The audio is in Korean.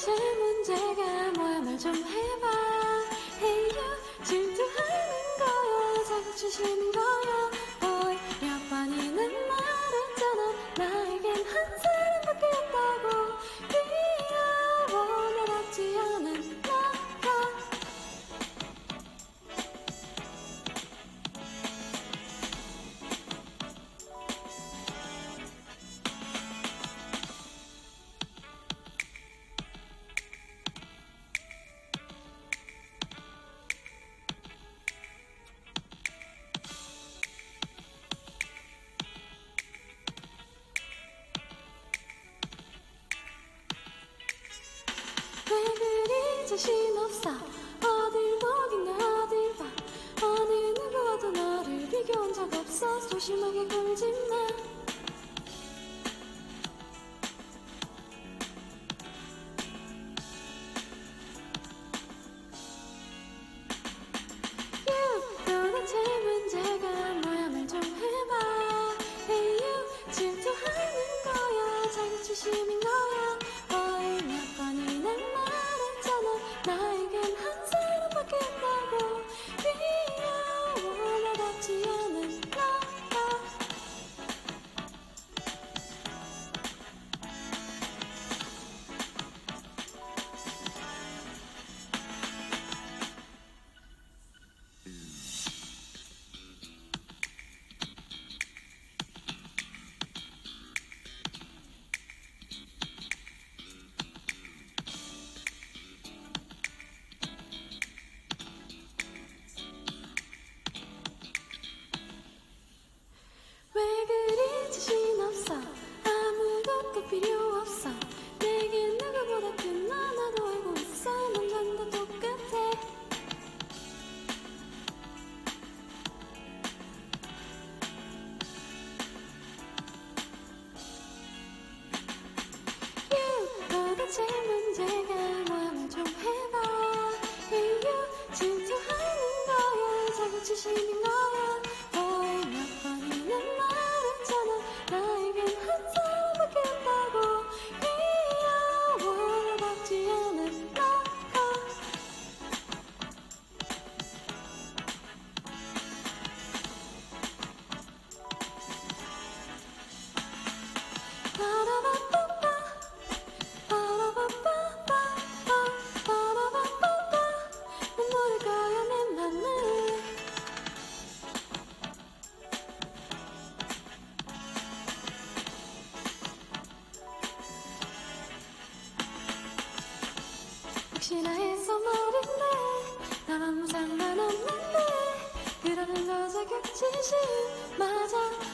도대체 문제가 뭐야 말 좀 해봐. Hey you, 질투하는 거야 자격지심인 거야. Boy 몇 번이는 말했잖아 나에겐 한 사람밖에 없다고. 귀여워 나답지 않은 너가. 왜 그리 자신 없어 어딜 보긴 어딜 봐. 어느 누구와도 너를 비교한 적 없어. 소심하게 굴지마. 도대체 문제가 뭐야 말 좀 해봐. Hey you, 질투하는 거야 자격지심인 거야. Boy 몇 번이나 말했잖아 나에겐 한 사람밖에 없다고. 귀여워 나답지 않은 너가. 왜 그리 자신 없어 아무것도 필요 없어. 내겐 누구보다 큰 너 나도 알고 있어. 넌 전부 똑같아. 도대체 문제가 뭐야 말 좀 해봐. Hey you, 질투하는 거야 자격지심인 거야. Boy 몇 번이나 말했잖아 나에겐 한 사람밖에 없다고. 귀여워 나답지 않은 너가. 바라바빠빠 눈물을 거야 내 맘을. 혹시나 해서 말인데 나만 상관없는데 그러는 거 자격지심 맞아.